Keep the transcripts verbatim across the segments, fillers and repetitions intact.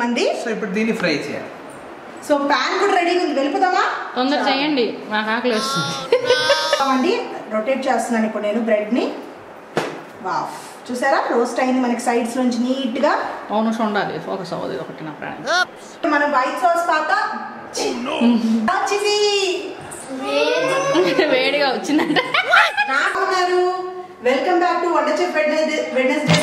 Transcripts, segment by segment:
మంది. సో ఇప్పుడు దీన్ని ఫ్రై చేయాలి. సో ప్యాన్ కూడా రెడీగా ఉంది, వెళ్ళిపోదామా? తొందర చేయండి, మాకు ఆకలి వస్తుంది. రొటేట్ చేస్తున్నాను ఇప్పుడు నేను బ్రెడ్ని. వావ్, చూసారా రోస్ట్ అయింది మనకి సైడ్స్ నుంచి నీట్గా. అవును, ఉండాలి ఫోకస్ అవ్వదు ఒకటి నా ప్రాణం. మనం వైట్ సాస్ పాత వచ్చింది, వేడిగా వచ్చిందంట. Welcome back to Wonder Chef Wednesday.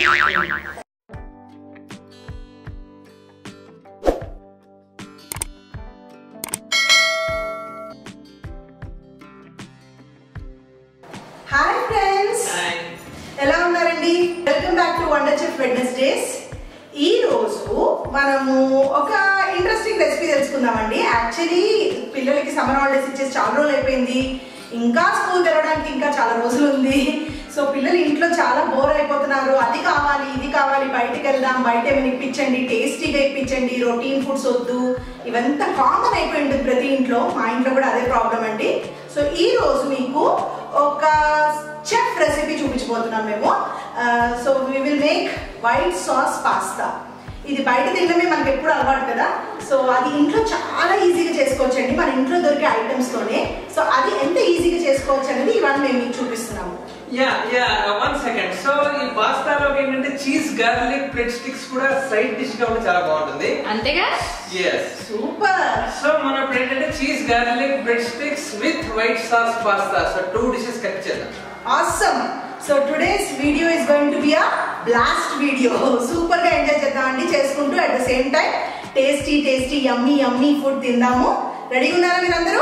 Hi friends, ఎలా ఉన్నారండి? Welcome back to Wonder Chef Wednesdays. ఈ రోజు మనము ఒక ఇంట్రెస్టింగ్ రెసిపీ తెలుసుకుందామండి. యాక్చువల్లీ పిల్లలకి సమ్మర్ హాలిడేస్ ఇచ్చేసి చాలా రోజులు అయిపోయింది, ఇంకా స్కూల్ తెరవడానికి ఇంకా చాలా రోజులు ఉంది. సో పిల్లలు ఇంట్లో చాలా బోర్ అయిపోతున్నారు. అది కావాలి, ఇది కావాలి, బయటకు వెళ్దాం, బయట ఏమైనా ఇప్పించండి, టేస్టీగా ఇప్పించండి, రొటీన్ ఫుడ్స్ వద్దు, ఇవంతా కామన్ అయిపోయింది ప్రతి ఇంట్లో. మా ఇంట్లో కూడా అదే ప్రాబ్లం అండి. సో ఈ రోజు మీకు ఒక చెఫ్ రెసిపీ చూపించబోతున్నాం మేము. So we will make white sauce pasta. ఇది బయట తినడమే మనకి ఎప్పుడు అలవాటు కదా. సో అది ఇంట్లో చాలా ఈజీగా చేసుకోవచ్చు అండి, మన ఇంట్లో దొరికే ఐటమ్స్తోనే. సో అది ఎంత ఈజీగా చేసుకోవచ్చు అనేది ఇవాళ మేము మీకు చూపిస్తున్నాము. Yeah yeah one second. So ఈ పాస్తాలో ఏంటంటే చీజ్ గార్లిక్ బ్రెడ్ స్టిక్స్ కూడా సైడ్ డిష్ గా ఉంటే చాలా బాగుంటుంది. అంతేగా? yes, super. సో మనం ఇప్పుడు ఏంటంటే cheese garlic bread sticks with white sauce pasta, so two dishes cut చేద్దాం. awesome. So today's video is going to be a blast video. Super గా ఎంజాయ్ చేద్దామండి చేసుకుంటూ, at the same time tasty tasty yummy yummy food తిందాము. రెడీగా ఉన్నారా మీరందరూ?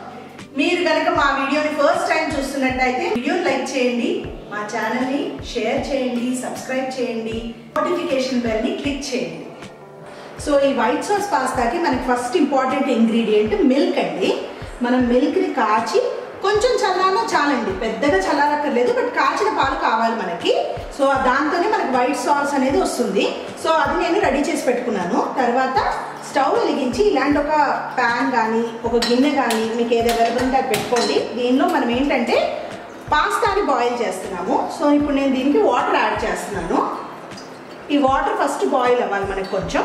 మీరు కనుక మా వీడియోని ఫస్ట్ టైం చూస్తున్నట్టయితే వీడియోని లైక్ చేయండి, మా ఛానల్ని షేర్ చేయండి, సబ్స్క్రైబ్ చేయండి, నోటిఫికేషన్ బెల్ని క్లిక్ చేయండి. సో ఈ వైట్ సాస్ పాస్తాకి మనకి ఫస్ట్ ఇంపార్టెంట్ ఇంగ్రీడియంట్ మిల్క్ అండి. మనం మిల్క్ని కాచి కొంచెం చల్లారో చాలండి, పెద్దగా చల్లారక్కర్లేదు, బట్ కాచిన పాలు కావాలి మనకి. సో దాంతోనే మనకి వైట్ సాస్ అనేది వస్తుంది. సో అది నేను రెడీ చేసి పెట్టుకున్నాను. తర్వాత స్టవ్ వెలిగించి ఇలాంటి ఒక ప్యాన్ కానీ ఒక గిన్నె కానీ మీకు ఏది అవైలబుల్ ఉంటే అది పెట్టుకోండి. దీనిలో మనం ఏంటంటే పాస్తాని బాయిల్ చేస్తున్నాము. సో ఇప్పుడు నేను దీనికి వాటర్ యాడ్ చేస్తున్నాను. ఈ వాటర్ ఫస్ట్ బాయిల్ అవ్వాలి మనకి. కొంచెం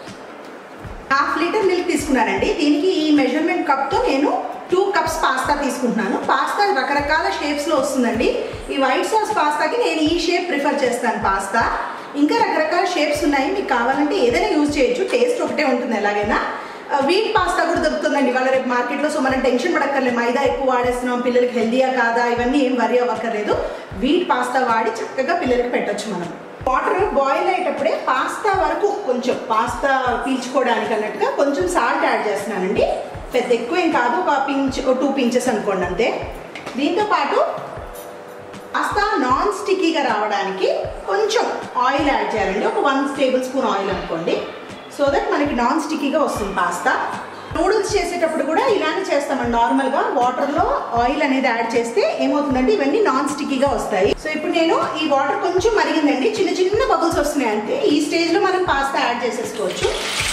హాఫ్ లీటర్ మిల్క్ తీసుకున్నానండి. దీనికి ఈ మెజర్మెంట్ కప్తో నేను టూ కప్స్ పాస్తా తీసుకుంటున్నాను. పాస్తా రకరకాల షేప్స్లో వస్తుందండి. ఈ వైట్ సాస్ పాస్తాకి నేను ఈ షేప్ ప్రిఫర్ చేస్తాను పాస్తా. ఇంకా రకరకాల షేప్స్ ఉన్నాయి, మీకు కావాలంటే ఏదైనా యూజ్ చేయొచ్చు, టేస్ట్ ఒకటే ఉంటుంది ఎలాగైనా. వీట్ పాస్తా కూడా దొరుకుతుందండి వాళ్ళ రేపు మార్కెట్లో. సో మనం టెన్షన్ పడక్కర్లేదు, మైదా ఎక్కువ వాడేస్తున్నాం, పిల్లలకి హెల్దీయా కాదా ఇవన్నీ ఏం వరి అవ్వక్కర్లేదు. వీట్ పాస్తా వాడి చక్కగా పిల్లలకి పెట్టచ్చు మనం. వాటర్ బాయిల్ అయ్యేటప్పుడే పాస్తా వరకు కొంచెం పాస్తా పీల్చుకోవడానికి అన్నట్టుగా కొంచెం సాల్ట్ యాడ్ చేస్తున్నానండి. పెద్ద ఎక్కువ ఏం కాదు, ఒక పించ్ టూ పించెస్ అనుకోండి అంతే. దీంతో పాటు పాస్తా నాన్ స్టిక్కీగా రావడానికి కొంచెం ఆయిల్ యాడ్ చేయాలండి, ఒక వన్ టేబుల్ స్పూన్ ఆయిల్ అనుకోండి. సో దట్ మనకి నాన్ స్టిక్కీగా వస్తుంది పాస్తా. నూడిల్స్ చేసేటప్పుడు కూడా ఇలానే చేస్తామండి. నార్మల్గా వాటర్లో ఆయిల్ అనేది యాడ్ చేస్తే ఏమవుతుందంటే ఇవన్నీ నాన్ స్టిక్కీగా వస్తాయి. సో ఇప్పుడు నేను ఈ వాటర్ కొంచెం మరిగిందండి, చిన్న చిన్న బబుల్స్ వస్తున్నాయి అంతే. ఈ స్టేజ్లో మనం పాస్తా యాడ్ చేసేసుకోవచ్చు.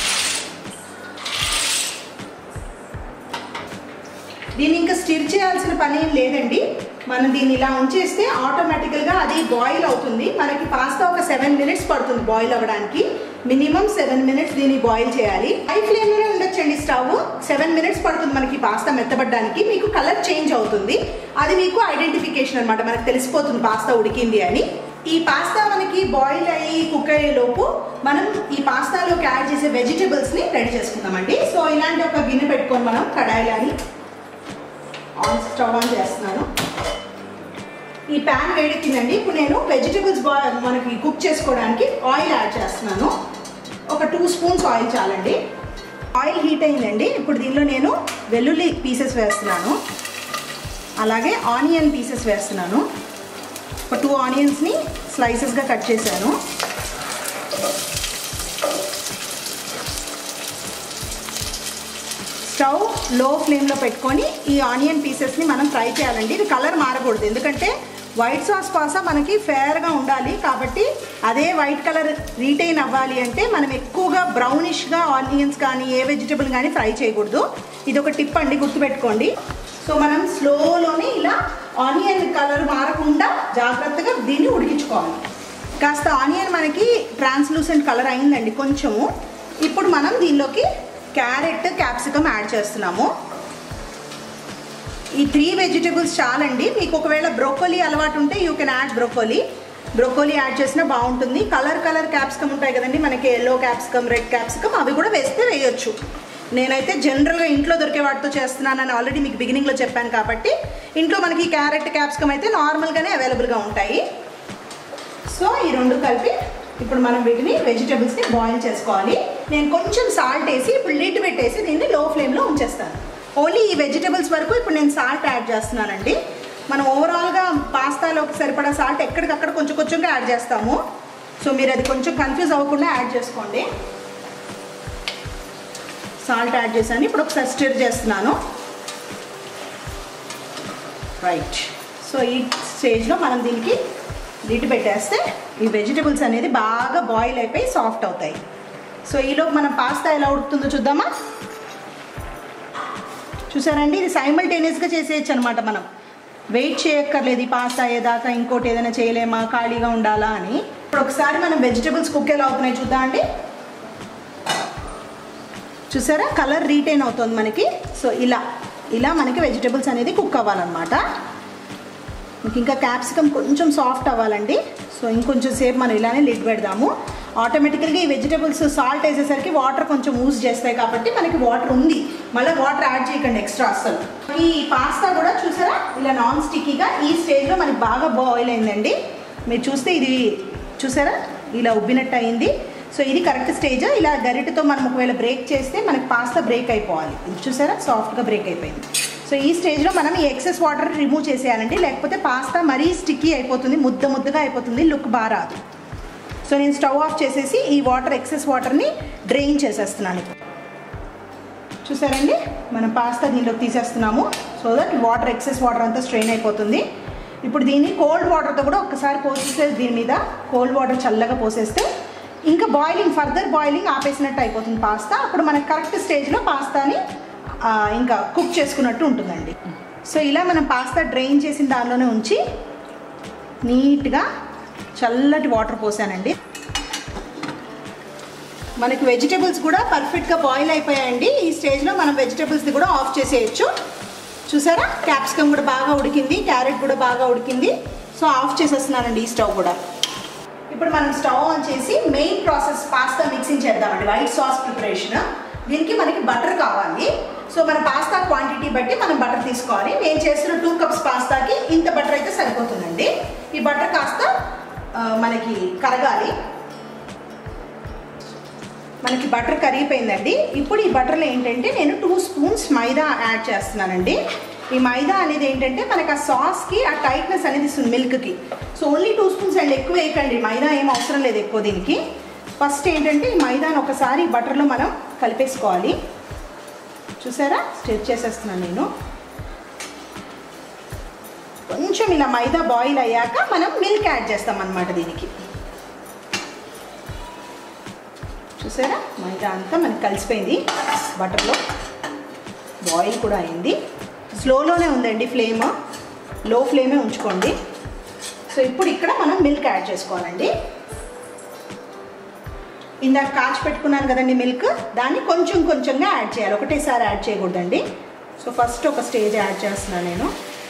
దీన్ని ఇంకా స్టిర్ చేయాల్సిన పని ఏం లేదండి. మనం దీన్ని ఇలా ఉంచేస్తే ఆటోమేటికల్గా అది బాయిల్ అవుతుంది. మనకి పాస్తా ఒక సెవెన్ మినిట్స్ పడుతుంది బాయిల్ అవ్వడానికి. మినిమం సెవెన్ మినిట్స్ దీన్ని బాయిల్ చేయాలి. హై ఫ్లేమ్లోనే ఉండొచ్చండి స్టవ్. సెవెన్ మినిట్స్ పడుతుంది మనకి పాస్తా మెత్తబడడానికి. మీకు కలర్ చేంజ్ అవుతుంది, అది మీకు ఐడెంటిఫికేషన్ అనమాట, మనకు తెలిసిపోతుంది పాస్తా ఉడికింది అని. ఈ పాస్తా మనకి బాయిల్ అయ్యి కుక్ అయ్యేలోపు మనం ఈ పాస్తాలోకి యాడ్ చేసే వెజిటబుల్స్ని రెడీ చేసుకుందామండి. సో ఇలాంటి ఒక గిన్నె పెట్టుకొని మనం కడాయిలని ఆన్ స్టవ్ ఆన్ చేస్తున్నాను. ఈ ప్యాన్ వేడెక్కిందండి. ఇప్పుడు నేను వెజిటబుల్స్ బా మనకి కుక్ చేసుకోవడానికి ఆయిల్ యాడ్ చేస్తున్నాను. ఒక టూ స్పూన్స్ ఆయిల్ చాలండి. ఆయిల్ హీట్ అయిందండి. ఇప్పుడు దీనిలో నేను వెల్లుల్లి పీసెస్ వేస్తున్నాను, అలాగే ఆనియన్ పీసెస్ వేస్తున్నాను. ఒక టూ ఆనియన్స్ని స్లైసెస్గా కట్ చేశాను. స్టవ్ లో ఫ్లేమ్లో పెట్టుకొని ఈ ఆనియన్ పీసెస్ని మనం ఫ్రై చేయాలండి. ఇది కలర్ మారకూడదు, ఎందుకంటే వైట్ సాస్ పాస్తా మనకి ఫేర్గా ఉండాలి కాబట్టి. అదే వైట్ కలర్ రీటైన్ అవ్వాలి అంటే మనం ఎక్కువగా బ్రౌనిష్గా ఆనియన్స్ కానీ ఏ వెజిటబుల్ కానీ ఫ్రై చేయకూడదు. ఇది ఒక టిప్ అండి, గుర్తుపెట్టుకోండి. సో మనం స్లోలోనే ఇలా ఆనియన్ కలర్ మారకుండా జాగ్రత్తగా దీన్ని ఉడికించుకోవాలి. కాస్త ఆనియన్ మనకి ట్రాన్స్లూసెంట్ కలర్ అయిందండి కొంచెము. ఇప్పుడు మనం దీనిలోకి క్యారెట్ క్యాప్సికమ్ యాడ్ చేస్తున్నాము. ఈ త్రీ వెజిటేబుల్స్ చాలండి. మీకు ఒకవేళ బ్రోకోలీ అలవాటు ఉంటే you can add broccoli broccoli add చేసినా బాగుంటుంది. కలర్ కలర్ క్యాప్సికమ్ ఉంటాయి కదండి మనకి, ఎల్లో క్యాప్సికమ్, రెడ్ క్యాప్సికమ్, అవి కూడా వేస్తే వేయొచ్చు. నేనైతే జనరల్గా ఇంట్లో దొరికే వాటితో చేస్తున్నానని ఆల్రెడీ మీకు బిగినింగ్లో చెప్పాను కాబట్టి ఇంట్లో మనకి క్యారెట్ క్యాప్సికమ్ అయితే నార్మల్గానే అవైలబుల్గా ఉంటాయి. సో ఈ రెండు కలిపి ఇప్పుడు మనం వీటిని వెజిటేబుల్స్ని బాయిల్ చేసుకోవాలి. నేను కొంచెం సాల్ట్ వేసి ఇప్పుడు లిడ్ పెట్టేసి దీన్ని లో ఫ్లేమ్లో ఉంచేస్తాను. ఓన్లీ ఈ వెజిటేబుల్స్ వరకు ఇప్పుడు నేను సాల్ట్ యాడ్ చేస్తున్నానండి. మనం ఓవరాల్గా పాస్తాలోకి సరిపడా సాల్ట్ ఎక్కడికక్కడ కొంచెం కొంచెంగా యాడ్ చేస్తాము. సో మీరు అది కొంచెం కన్ఫ్యూజ్ అవ్వకుండా యాడ్ చేసుకోండి. సాల్ట్ యాడ్ చేశాను. ఇప్పుడు ఒకసారి స్టిర్ చేస్తున్నాను. రైట్. సో ఈ స్టేజ్లో మనం దీనికి లిడ్ పెట్టేస్తే ఈ వెజిటేబుల్స్ అనేది బాగా బాయిల్ అయిపోయి సాఫ్ట్ అవుతాయి. సో ఈలోపు మనం పాస్తా ఎలా ఉడుకుతుందో చూద్దామా? చూసారండి, ఇది సైమల్టేనియస్గా చేసేయచ్చు అనమాట. మనం వెయిట్ చేయక్కర్లేదు ఈ పాస్తా అయ్యేదాకా, ఇంకోటి ఏదైనా చేయలేమా, ఖాళీగా ఉండాలా అని. ఇప్పుడు ఒకసారి మనం వెజిటేబుల్స్ కుక్ ఎలా అవుతున్నాయి చూద్దాం అండి. చూసారా, కలర్ రీటైన్ అవుతుంది మనకి. సో ఇలా ఇలా మనకి వెజిటేబుల్స్ అనేది కుక్ అవ్వాలన్నమాట. ఇంకా క్యాప్సికమ్ కొంచెం సాఫ్ట్ అవ్వాలండి. సో ఇంకొంచెం సేపు మనం ఇలానే లిడ్ పెడదాము. ఆటోమేటికల్గా ఈ వెజిటేబుల్స్ సాల్ట్ వేసేసరికి వాటర్ కొంచెం యూజ్ చేస్తాయి కాబట్టి మనకి వాటర్ ఉంది, మళ్ళీ వాటర్ యాడ్ చేయకండి ఎక్స్ట్రా అస్సలు. ఈ పాస్తా కూడా చూసారా ఇలా నాన్ స్టిక్కీగా ఈ స్టేజ్లో మనకి బాగా బాయిల్ అయిందండి. మీరు చూస్తే ఇది చూసారా ఇలా ఉబ్బినట్టు అయింది. సో ఇది కరెక్ట్ స్టేజ్. ఇలా గరిటెతో మనం ఒకవేళ బ్రేక్ చేస్తే మనకి పాస్తా బ్రేక్ అయిపోవాలి. ఇది చూసారా సాఫ్ట్గా బ్రేక్ అయిపోయింది. సో ఈ స్టేజ్లో మనం ఈ ఎక్సెస్ వాటర్ రిమూవ్ చేసేయాలండి, లేకపోతే పాస్తా మరీ స్టిక్కీ అయిపోతుంది, ముద్ద ముద్దగా అయిపోతుంది, లుక్ బాగా రాదు. సో నేను స్టవ్ ఆఫ్ చేసేసి ఈ వాటర్ ఎక్సెస్ వాటర్ని డ్రైన్ చేసేస్తున్నాను. చూసారండి మనం పాస్తా దీనిలోకి తీసేస్తున్నాము. So that water excess water అంతా స్ట్రెయిన్ అయిపోతుంది. ఇప్పుడు దీన్ని కోల్డ్ వాటర్తో కూడా ఒక్కసారి పోసేస్తే, దీని మీద కోల్డ్ వాటర్ చల్లగా పోసేస్తే ఇంకా బాయిలింగ్ ఫర్దర్ బాయిలింగ్ ఆపేసినట్టు అయిపోతుంది పాస్తా. అప్పుడు మనకి కరెక్ట్ స్టేజ్లో పాస్తాని ఇంకా కుక్ చేసుకున్నట్టు ఉంటుందండి. సో ఇలా మనం పాస్తా డ్రైన్ చేసిన దానిలోనే ఉంచి నీట్గా చల్లటి వాటర్ పోసానండి. మనకి వెజిటేబుల్స్ కూడా పర్ఫెక్ట్గా బాయిల్ అయిపోయాయండి. ఈ స్టేజ్లో మనం వెజిటేబుల్స్ది కూడా ఆఫ్ చేసేయచ్చు. చూసారా క్యాప్సికమ్ కూడా బాగా ఉడికింది, క్యారెట్ కూడా బాగా ఉడికింది. సో ఆఫ్ చేసేస్తున్నానండి ఈ స్టవ్ కూడా. ఇప్పుడు మనం స్టవ్ ఆన్ చేసి మెయిన్ ప్రాసెస్ పాస్తా మిక్సింగ్ చేద్దామండి. White sauce preparation. దీనికి మనకి బటర్ కావాలి. సో మన పాస్తా క్వాంటిటీ బట్టి మనం బటర్ తీసుకోవాలి. నేను చేస్తున్న టూ కప్స్ పాస్తాకి ఇంత బటర్ అయితే సరిపోతుందండి. ఈ బటర్ కాస్త మనకి కరగాలి. మనకి బటర్ కరిగిపోయిందండి. ఇప్పుడు ఈ బటర్లో ఏంటంటే నేను టూ స్పూన్స్ మైదా యాడ్ చేస్తున్నానండి. ఈ మైదా అనేది ఏంటంటే మనకి ఆ సాస్కి ఆ టైట్నెస్ అనేది ఇస్తుంది మిల్క్కి. సో ఓన్లీ టూ స్పూన్స్ అండి, ఎక్కువ వేయకండి. మైదా ఏం అవసరం లేదు ఎక్కువ దీనికి. ఫస్ట్ ఏంటంటే ఈ మైదాను ఒకసారి బటర్లో మనం కలిపేసుకోవాలి. చూసారా స్టిర్ చేసేస్తున్నాను నేను. కొంచెం ఇలా మైదా బాయిల్ అయ్యాక మనం మిల్క్ యాడ్ చేస్తాం అన్నమాట దీనికి. చూసారా మైదా అంతా మనకి కలిసిపోయింది బటర్లో, బాయిల్ కూడా అయింది. స్లోలోనే ఉందండి ఫ్లేమ్, లో ఫ్లేమే ఉంచుకోండి. సో ఇప్పుడు ఇక్కడ మనం మిల్క్ యాడ్ చేసుకోవాలండి. ఇందాక కాచి పెట్టుకున్నాను కదండి మిల్క్, దాన్ని కొంచెం కొంచెంగా యాడ్ చేయాలి, ఒకటేసారి యాడ్ చేయకూడదండి. సో ఫస్ట్ ఒక స్టేజ్ యాడ్ చేస్తున్నాను నేను.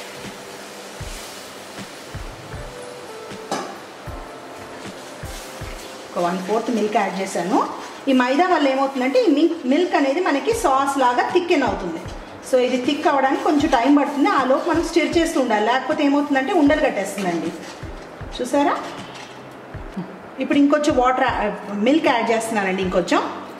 ఒక వన్ ఫోర్త్ మిల్క్ యాడ్ చేశాను. ఈ మైదా వల్ల ఏమవుతుందంటే ఈ మిల్క్ మిల్క్ అనేది మనకి సాస్ లాగా థిక్కెన్ అవుతుంది. సో ఇది థిక్ అవ్వడానికి కొంచెం టైం పడుతుంది. ఆ లోపు మనం స్టిర్ చేస్తూ ఉండాలి, లేకపోతే ఏమవుతుందంటే ఉండలు కట్టేస్తుందండి. చూసారా ఇప్పుడు ఇంకొంచెం వాటర్ మిల్క్ యాడ్ చేస్తున్నానండి. ఇంకొంచెం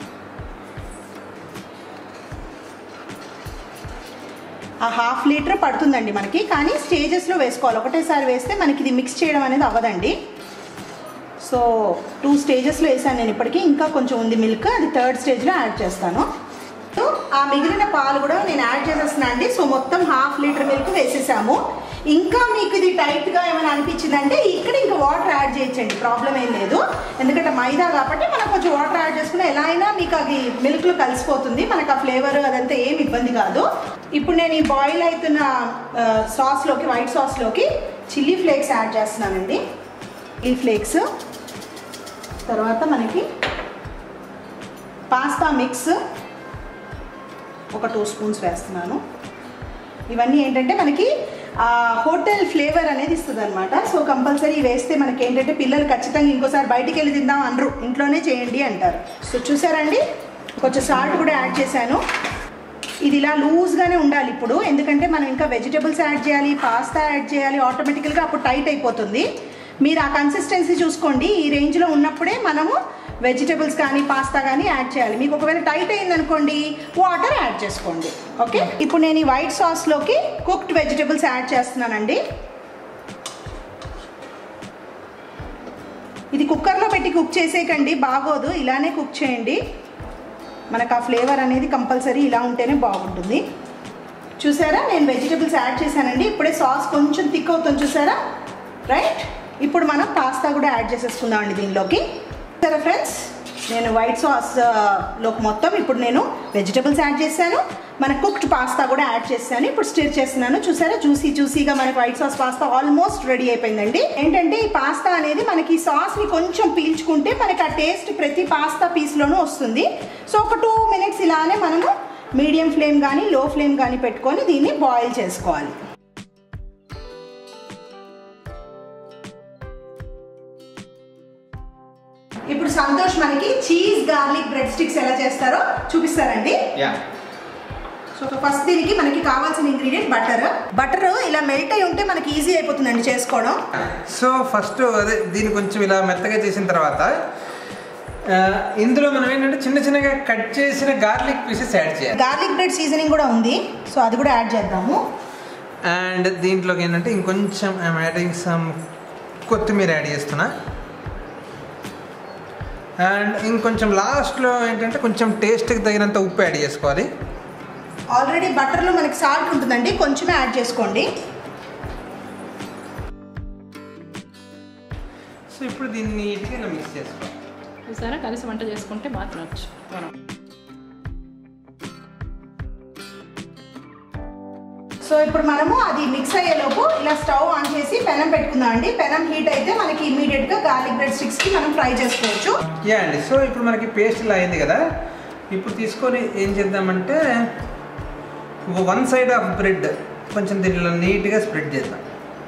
ఆ హాఫ్ లీటర్ పడుతుందండి మనకి, కానీ స్టేజెస్లో వేసుకోవాలి. ఒకటేసారి వేస్తే మనకి ఇది మిక్స్ చేయడం అనేది అవ్వదండి. సో టూ స్టేజెస్లో వేసాను నేను ఇప్పటికీ, ఇంకా కొంచెం ఉంది మిల్క్, అది థర్డ్ స్టేజ్లో యాడ్ చేస్తాను. ఆ మిగిలిన పాలు కూడా నేను యాడ్ చేసేస్తున్నాను అండి. సో మొత్తం హాఫ్ లీటర్ మిల్క్ వేసేసాము. ఇంకా మీకు ఇది టైట్గా ఏమైనా అనిపించిందంటే ఇక్కడ ఇంకా వాటర్ యాడ్ చేయొచ్చండి, ప్రాబ్లం ఏం లేదు. ఎందుకంటే మైదా కాబట్టి మనం కొంచెం వాటర్ యాడ్ చేసుకుని ఎలా అయినా మీకు అది మిల్క్లో కలిసిపోతుంది, మనకు ఆ ఫ్లేవర్ అదంతా ఏమి ఇబ్బంది కాదు. ఇప్పుడు నేను ఈ బాయిల్ అవుతున్న సాస్లోకి, వైట్ సాస్లోకి చిల్లీ ఫ్లేక్స్ యాడ్ చేస్తున్నానండి. చిల్లీ ఫ్లేక్స్ తర్వాత మనకి పాస్తా మిక్స్ ఒక టూ స్పూన్స్ వేస్తున్నాను. ఇవన్నీ ఏంటంటే మనకి హోటల్ ఫ్లేవర్ అనేది ఇస్తుంది అనమాట. సో కంపల్సరీ వేస్తే మనకి ఏంటంటే పిల్లలు ఖచ్చితంగా ఇంకోసారి బయటికి వెళ్ళి తిందాం అనరు, ఇంట్లోనే చేయండి అంటారు. సో చూసారండి, కొంచెం సాల్ట్ కూడా యాడ్ చేశాను. ఇది ఇలా లూజ్గానే ఉండాలి ఇప్పుడు, ఎందుకంటే మనం ఇంకా వెజిటబుల్స్ యాడ్ చేయాలి, పాస్తా యాడ్ చేయాలి, ఆటోమేటికల్గా అప్పుడు టైట్ అయిపోతుంది. మీరు ఆ కన్సిస్టెన్సీ చూసుకోండి. ఈ రేంజ్లో ఉన్నప్పుడే మనము వెజిటబుల్స్ కానీ పాస్తా కానీ యాడ్ చేయాలి. మీకు ఒకవేళ టైట్ అయిందనుకోండి వాటర్ యాడ్ చేసుకోండి. ఓకే, ఇప్పుడు నేను ఈ వైట్ సాస్లోకి కుక్డ్ వెజిటబుల్స్ యాడ్ చేస్తున్నానండి. ఇది కుక్కర్లో పెట్టి కుక్ చేసేయకండి, బాగోదు. ఇలానే కుక్ చేయండి, మనకు ఆ ఫ్లేవర్ అనేది కంపల్సరీ ఇలా ఉంటేనే బాగుంటుంది. చూసారా, నేను వెజిటబుల్స్ యాడ్ చేశానండి. ఇప్పుడే సాస్ కొంచెం థిక్ అవుతుంది చూసారా, రైట్. ఇప్పుడు మనం పాస్తా కూడా యాడ్ చేసేసుకుందామండి దీనిలోకి. సరే ఫ్రెండ్స్, నేను వైట్ సాస్ లోకి మొత్తం ఇప్పుడు నేను వెజిటబుల్స్ యాడ్ చేశాను, మన కుక్డ్ పాస్తా కూడా యాడ్ చేశాను. ఇప్పుడు స్టిర్ చేస్తున్నాను. చూసారా, జ్యూసీ జ్యూసీగా మనకి white sauce pasta almost ready అయిపోయిందండి. ఏంటంటే ఈ పాస్తా అనేది మనకి సాస్ని కొంచెం పీల్చుకుంటే మనకి ఆ టేస్ట్ ప్రతి పాస్తా పీస్లోనూ వస్తుంది. సో ఒక టూ మినిట్స్ ఇలానే మనము మీడియం ఫ్లేమ్ కానీ లో ఫ్లేమ్ కానీ పెట్టుకొని దీన్ని బాయిల్ చేసుకోవాలి. ఇప్పుడు సంతోష్ మనకి చీజ్ గార్లిక్ బ్రెడ్ స్టిక్స్ ఎలా చేస్తారో చూపిస్తారండి. సో ఫస్ట్ దీనికి మనకి కావాల్సిన ఇంగ్రీడియంట్ బటర్. బటర్ ఇలా మెల్ట్ అయి ఉంటే మనకి ఈజీ అయిపోతుందండి చేసుకోవడం. సో ఫస్ట్ అదే దీన్ని కొంచెం ఇలా మెత్తగా చేసిన తర్వాత ఇందులో మనం ఏంటంటే చిన్న చిన్నగా కట్ చేసిన గార్లిక్ పీసెస్ యాడ్ చేయాలి. గార్లిక్ బ్రెడ్ సీజనింగ్ కూడా ఉంది, సో అది కూడా యాడ్ చేద్దాము. అండ్ దీంట్లోకి ఏంటంటే ఇంకొంచెం ఐఎమ్ యాడింగ్ సమ్ కొత్తిమీర యాడ్ చేస్తున్నా. అండ్ ఇంకొంచెం లాస్ట్లో ఏంటంటే కొంచెం టేస్ట్కి తగినంత ఉప్పు యాడ్ చేసుకోవాలి. ఆల్రెడీ బటర్లో మనకి సాల్ట్ ఉంటుందండి, కొంచెమే యాడ్ చేసుకోండి. సో ఇప్పుడు దీన్ని నీట్గా ఇలా మిక్స్ చేసుకోవాలి. చూసారా, కలిసి వంట చేసుకుంటే బాగా తినొచ్చు మనం. సో ఇప్పుడు మనము అది మిక్స్ అయ్యేలోపు ఇలా స్టవ్ ఆన్ చేసి పెనం పెట్టుకుందాం అండి. పెనం హీట్ అయితే మనకి ఇమీడియట్గా గార్లిక్ బ్రెడ్ స్టిక్స్కి మనం ఫ్రై చేసుకోవచ్చు. యా అండి, సో ఇప్పుడు మనకి పేస్ట్ ఇలా అయింది కదా. ఇప్పుడు తీసుకొని ఏం చేద్దామంటే వన్ సైడ్ ఆఫ్ బ్రెడ్ కొంచెం దీనిలో నీట్గా స్ప్రెడ్ చేద్దాం.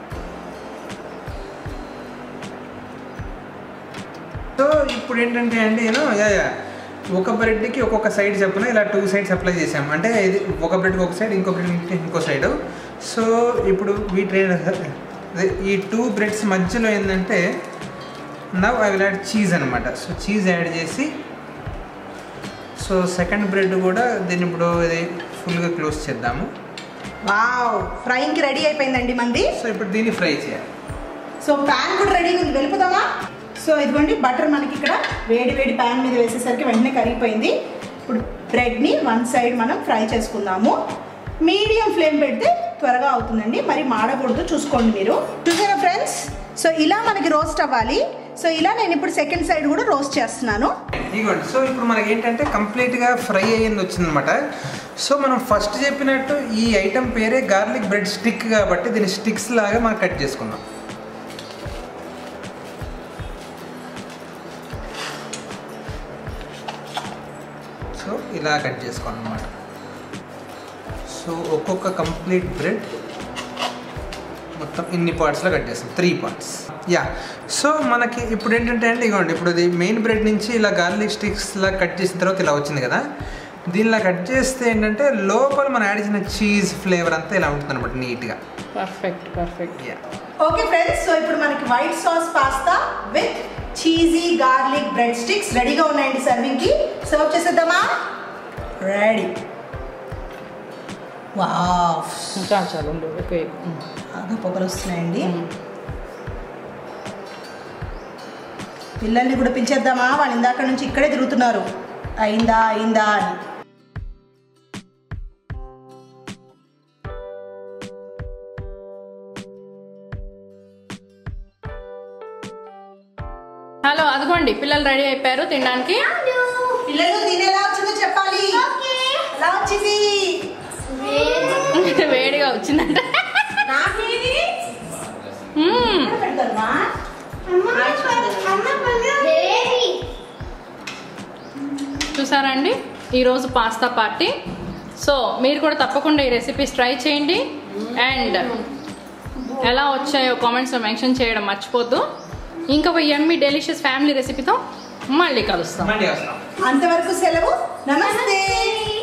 సో ఇప్పుడు ఏంటంటే అండి నేను యా యా ఒక బ్రెడ్కి ఒక్కొక్క సైడ్ చెప్పున ఇలా టూ సైడ్స్ అప్లై చేసాము. అంటే ఇది ఒక బ్రెడ్కి ఒక సైడ్, ఇంకో బ్రెడ్కి ఇంకో సైడు. సో ఇప్పుడు వీటి ఈ టూ బ్రెడ్స్ మధ్యలో ఏంటంటే now I will add cheese అనమాట. సో చీజ్ యాడ్ చేసి సో సెకండ్ బ్రెడ్ కూడా దీన్ని ఇప్పుడు ఇది ఫుల్గా క్లోజ్ చేద్దాము. వావ్, ఫ్రైయింగ్కి రెడీ అయిపోయిందండి మంది. సో ఇప్పుడు దీన్ని ఫ్రై చేయాలి. సో ప్యాన్ కూడా రెడీగా ఉంది, వెళ్ళిపోదామా? సో ఇదిగోండి బటర్ మనకి ఇక్కడ వేడి వేడి ప్యాన్ మీద వేసేసరికి వెంటనే కరిగిపోయింది. ఇప్పుడు బ్రెడ్ని వన్ సైడ్ మనం ఫ్రై చేసుకుందాము. మీడియం ఫ్లేమ్ పెడితే త్వరగా అవుతుందండి, మరి మాడకూడదు, చూసుకోండి మీరు. చూసారా ఫ్రెండ్స్, సో ఇలా మనకి రోస్ట్ అవ్వాలి. సో ఇలా నేను ఇప్పుడు సెకండ్ సైడ్ కూడా రోస్ట్ చేస్తున్నాను. ఇదిగోండి, సో ఇప్పుడు మనకి ఏంటంటే కంప్లీట్గా ఫ్రై అయ్యింది వచ్చిందనమాట. సో మనం ఫస్ట్ చెప్పినట్టు ఈ ఐటెం పేరే గార్లిక్ బ్రెడ్ స్టిక్ కాబట్టి దీన్ని స్టిక్స్ లాగా మనం కట్ చేసుకుందాం. సో ఇలా కట్ చేసుకోవాలన్నమాట. సో ఒక్కొక్క కంప్లీట్ బ్రెడ్ మొత్తం ఇన్ని పార్ట్స్లో కట్ చేస్తాం, త్రీ పార్ట్స్. యా, సో మనకి ఇప్పుడు ఏంటంటే అండి ఇగోండి, ఇప్పుడు ఇది మెయిన్ బ్రెడ్ నుంచి ఇలా గార్లిక్ స్టిక్స్లా కట్ చేసిన తర్వాత ఇలా వచ్చింది కదా. దీనిలా కట్ చేస్తే ఏంటంటే లోపల మనం యాడ్ చేసిన చీజ్ ఫ్లేవర్ అంతా ఇలా ఉంటుంది అనమాట నీట్గా. Perfect perfect. Yeah, okay friends, so ఇప్పుడు మనకి white sauce pasta with cheesy garlic bread sticks రెడీగా ఉన్నాయండి సర్వింగ్కి. సర్వ్ చేసేద్దామా? రెడీ. వావ్, చాలు చాలు ఉండు, ఓకే. బాగా పొగలు వస్తున్నాయండి. పిల్లల్ని కూడా పిలిచేద్దామా? వాళ్ళు ఇందాక నుంచి ఇక్కడే తిరుగుతున్నారు, అయిందా అయిందా అని. హలో, అదిగోండి పిల్లలు రెడీ అయిపోయారు తినడానికి. పిల్లలు తినేలా వచ్చిందో చెప్పాలి. ఎలా వచ్చింది? వేడిగా వచ్చిందంట. చూసారండి ఈరోజు పాస్తా పార్టీ. సో మీరు కూడా తప్పకుండా ఈ రెసిపీస్ ట్రై చేయండి అండ్ ఎలా వచ్చాయో కామెంట్స్లో మెన్షన్ చేయడం మర్చిపోద్దు. ఇంకొక యమ్మీ డెలిషియస్ ఫ్యామిలీ రెసిపీతో మళ్ళీ కలుస్తాం. అంతవరకు సెలవు. నమస్తే.